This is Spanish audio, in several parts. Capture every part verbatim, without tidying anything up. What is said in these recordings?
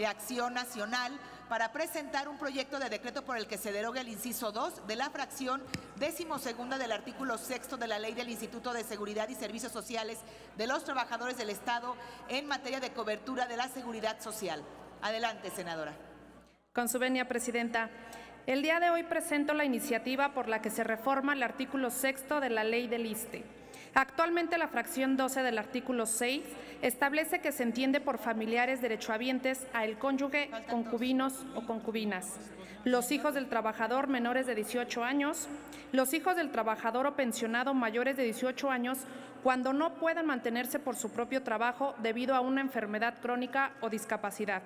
de Acción Nacional para presentar un proyecto de decreto por el que se derogue el inciso dos de la fracción decimosegunda del artículo sexto de la Ley del Instituto de Seguridad y Servicios Sociales de los Trabajadores del Estado en materia de cobertura de la seguridad social. Adelante, senadora. Con su venia, presidenta. El día de hoy presento la iniciativa por la que se reforma el artículo sexto de la Ley del ISSSTE. Actualmente la fracción doce del artículo seis establece que se entiende por familiares derechohabientes a el cónyuge, concubinos o concubinas, los hijos del trabajador menores de dieciocho años, los hijos del trabajador o pensionado mayores de dieciocho años cuando no puedan mantenerse por su propio trabajo debido a una enfermedad crónica o discapacidad,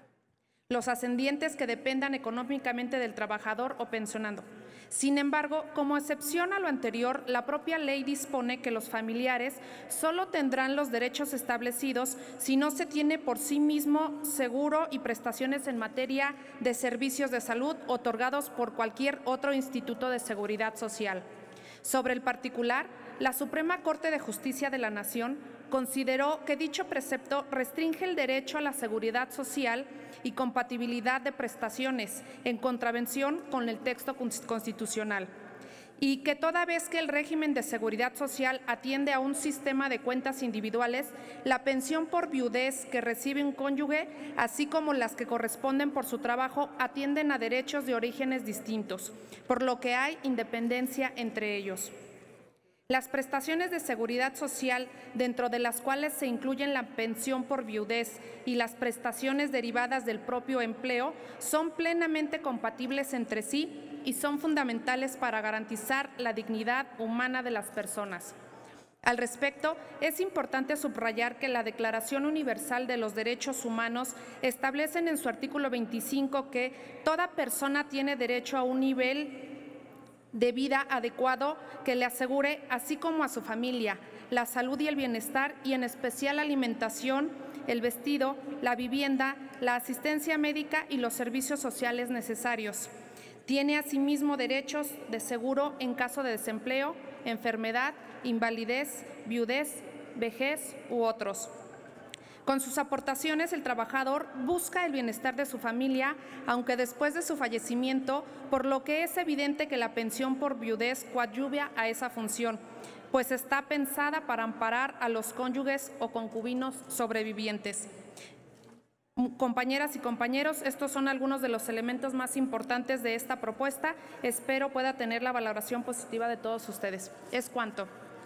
los ascendientes que dependan económicamente del trabajador o pensionado. Sin embargo, como excepción a lo anterior, la propia ley dispone que los familiares solo tendrán los derechos establecidos si no se tiene por sí mismo seguro y prestaciones en materia de servicios de salud otorgados por cualquier otro instituto de seguridad social. Sobre el particular, la Suprema Corte de Justicia de la Nación consideró que dicho precepto restringe el derecho a la seguridad social y compatibilidad de prestaciones en contravención con el texto constitucional, y que toda vez que el régimen de seguridad social atiende a un sistema de cuentas individuales, la pensión por viudez que recibe un cónyuge, así como las que corresponden por su trabajo, atienden a derechos de orígenes distintos, por lo que hay independencia entre ellos. Las prestaciones de seguridad social, dentro de las cuales se incluyen la pensión por viudez y las prestaciones derivadas del propio empleo, son plenamente compatibles entre sí y son fundamentales para garantizar la dignidad humana de las personas. Al respecto, es importante subrayar que la Declaración Universal de los Derechos Humanos establece en su artículo veinticinco que toda persona tiene derecho a un nivel de vida adecuado que le asegure, así como a su familia, la salud y el bienestar, y en especial la alimentación, el vestido, la vivienda, la asistencia médica y los servicios sociales necesarios. Tiene asimismo derechos de seguro en caso de desempleo, enfermedad, invalidez, viudez, vejez u otros. Con sus aportaciones, el trabajador busca el bienestar de su familia, aunque después de su fallecimiento, por lo que es evidente que la pensión por viudez coadyuva a esa función, pues está pensada para amparar a los cónyuges o concubinos sobrevivientes. Compañeras y compañeros, estos son algunos de los elementos más importantes de esta propuesta. Espero pueda tener la valoración positiva de todos ustedes. Es cuanto.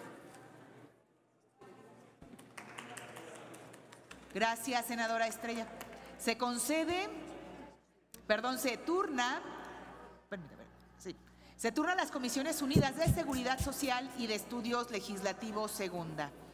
Gracias, senadora Estrella. Se concede, perdón, se turna, permítame, sí, se turnan las Comisiones Unidas de Seguridad Social y de Estudios Legislativos Segunda.